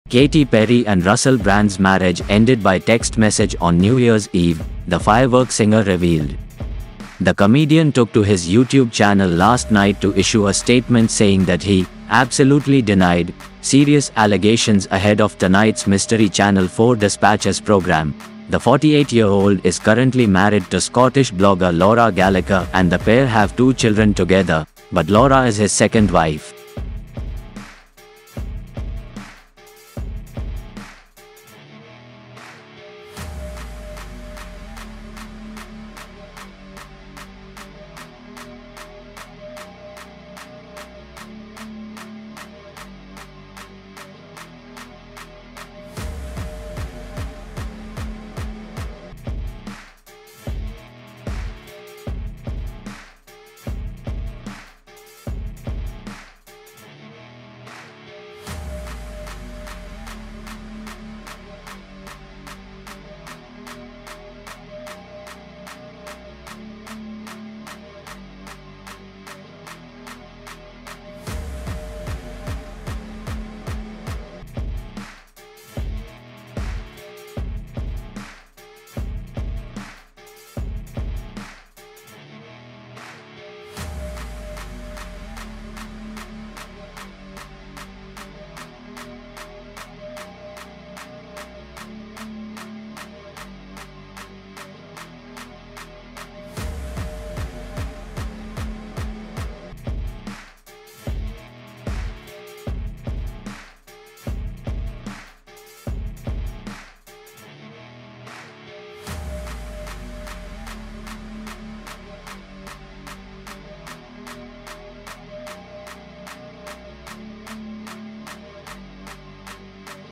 Katy Perry and Russell Brand's marriage ended by text message on New Year's Eve, the Firework singer revealed. The comedian took to his YouTube channel last night to issue a statement saying that he absolutely denied serious allegations ahead of tonight's Mystery Channel 4 Dispatches program. The 48-year-old is currently married to Scottish blogger Laura Gallacher, and the pair have 2 children together, but Laura is his second wife.